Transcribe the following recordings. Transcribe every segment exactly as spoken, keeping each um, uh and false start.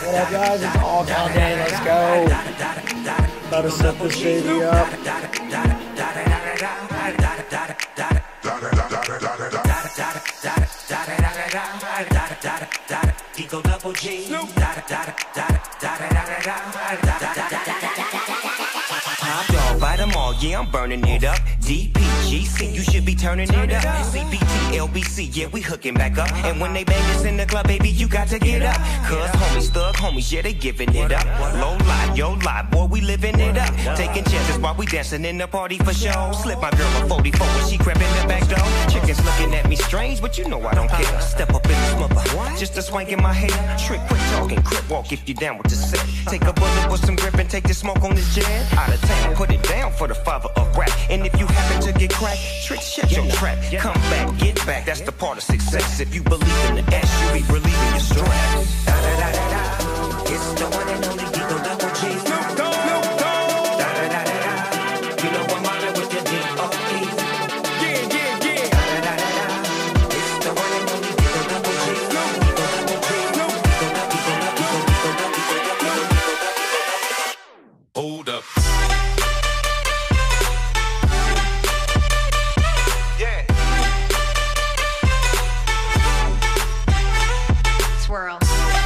What up, guys? It's all down day. Let's go. About to set this baby up. Eagle double G. Top dog, bite them all, yeah, I'm burning it up. D P G C, you should be turning it up. C P T, L B C, yeah, we hooking back up. And when they bang us in the club, baby, you got to get up. Cause homies, thug homies, yeah, they giving it up. Low lie, yo lie, boy, we living it up. Taking chances while we dancing in the party for show. Slip my girl a forty-four when she crept in the back door. Chickens looking at me strange, but you know I don't care. Step up in the smother, just a swank in my hair. Trick, quit talking, crip walk if you down with the set. Take a bullet with some grip and take the smoke on this jet. Out of town, put it down for the father of rap. And if you happen to get cracked, trick, shut your trap. Come back, get back, that's the part of success. If you believe in the S, you be relieving your stress. Da da da da da, it's the one and only Eagle double G. Snoop Dogg, Snoop Dogg. Da da da da da, you know I'm mobbing with the D O E. Yeah, yeah, yeah. Da da da da da, it's the one and only Eagle double G. Eagle double G. Eagle double, Eagle double, Eagle double, Eagle double, Eagle double. Hold up. Swirl.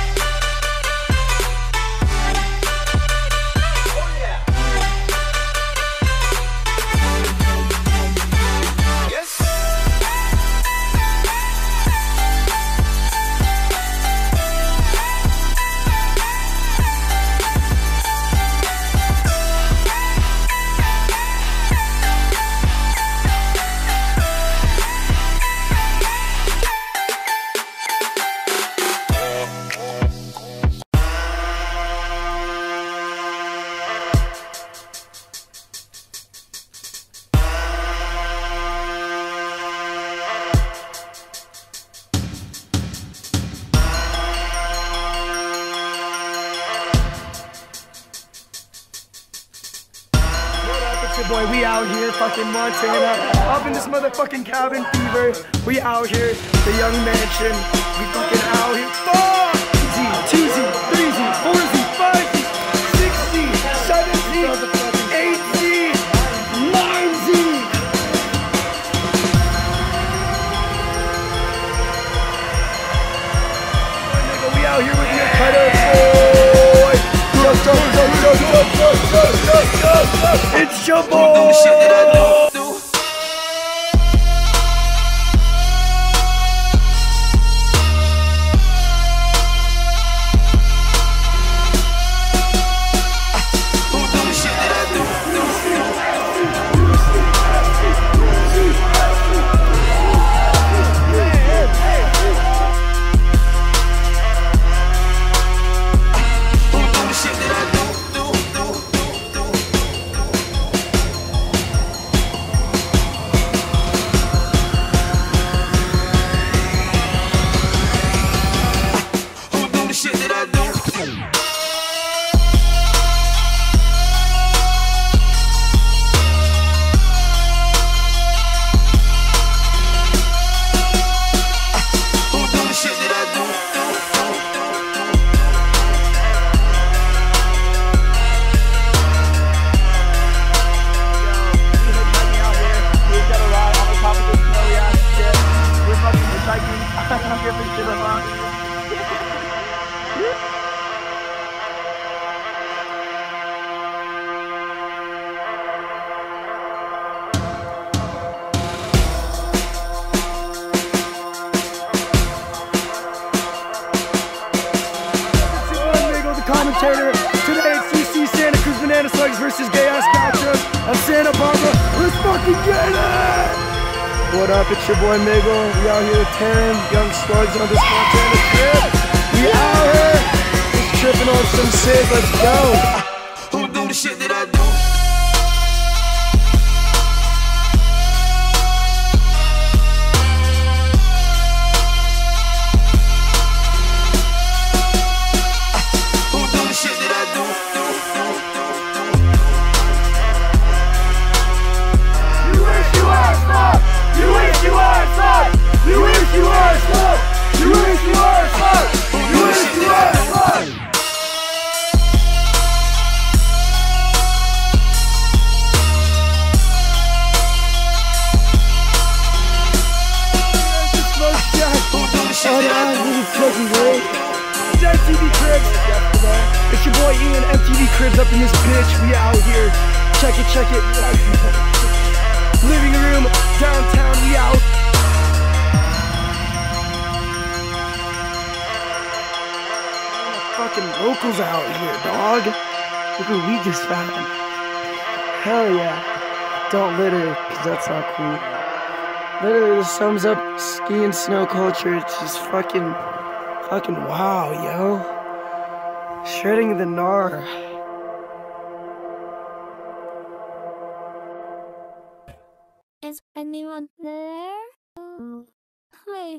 Boy, we out here, fucking Montana, up in this motherfucking cabin fever. We out here, the young mansion. We fucking out here. Fuck! Z, two Z, three Z, four Z, five Z, six Z, seven Z, eight Z, nine Z. Nigga, we out here with your cutter boy. Go, go, go, go, go, go, go, go, go, go. It's your boy. Commentator. Today it's U C Santa Cruz Banana Slugs versus Gay Ass Gotcha of Santa Barbara. Let's fucking get it! What up, it's your boy Miguel. We out here with Taryn, young slugs on this Montana trip. We out here just tripping on some shit. Let's go. Who do the shit that I do? You wish you were a slug! You wish you were a slug! You wish you were a slug! on Avenue Cookie, right? It's M T V Cribs. It's your boy Ian, M T V Cribs up in this bitch. We out here. Check it, check it. Living room, downtown, we out. Fucking locals out here, dog. Look who we just found. Hell yeah. Don't litter, cause that's not cool. Literally, this sums up ski and snow culture. It's just fucking, fucking wow, yo. Shredding the gnar. Is anyone there? Oh, hi.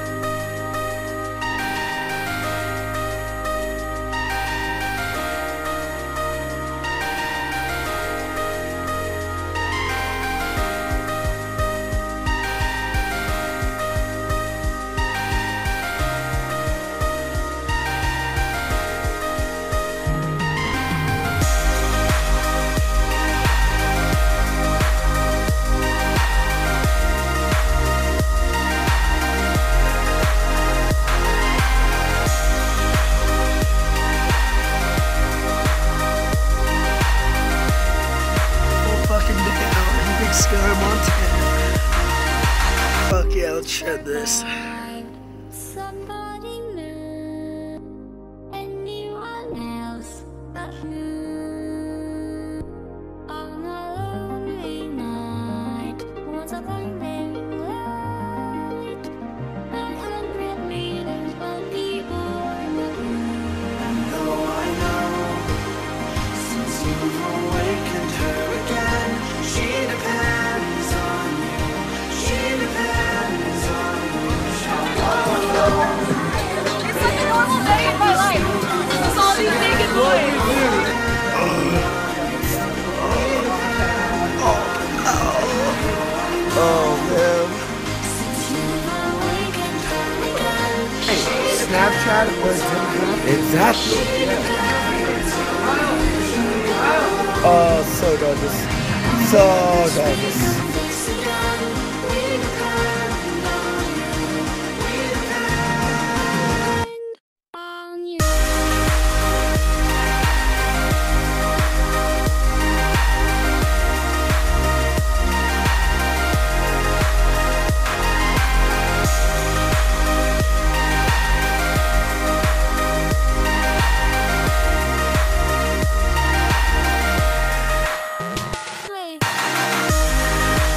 Scar, Montana. Fuck yeah, let's shred this. Somebody new, anyone else but you. On a lonely night, was a blinding light. A hundred meters from people in the room. And though I know, since you've awakened her again, she depends on you. She depends on you. It's like a normal day in my life. It's all these naked boys. Oh man. Hey, Snapchat was exactly. Oh, so gorgeous. So gorgeous. On you. Play.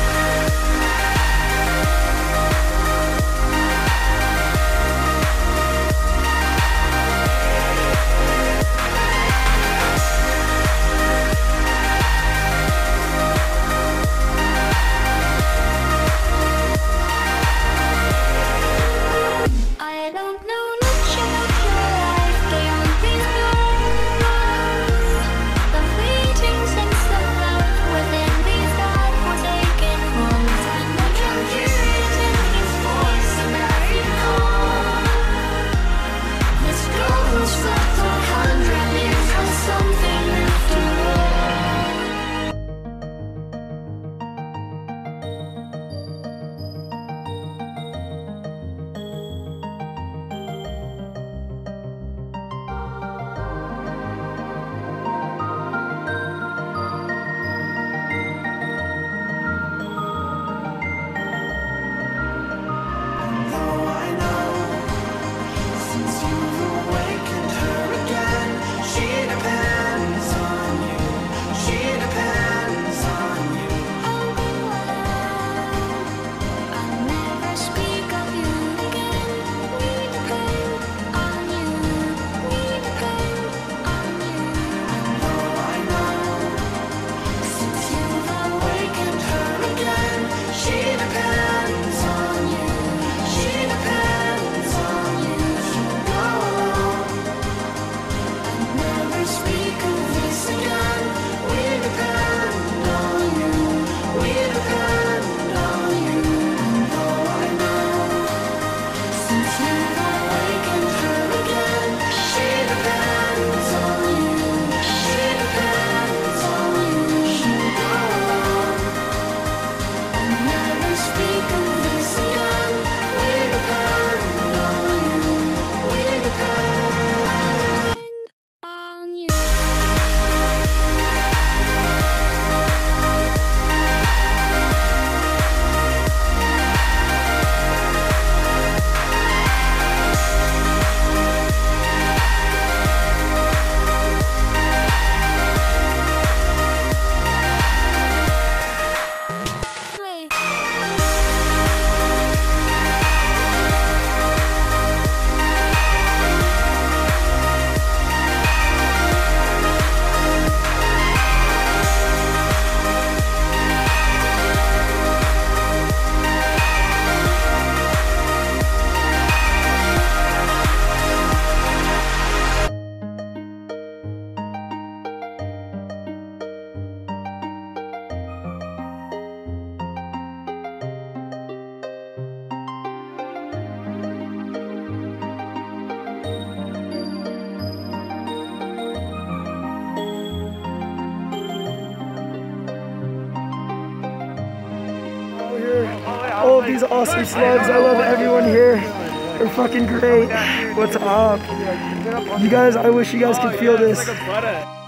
these awesome slugs. I love everyone here. They're fucking great. What's up? You guys, I wish you guys could feel this.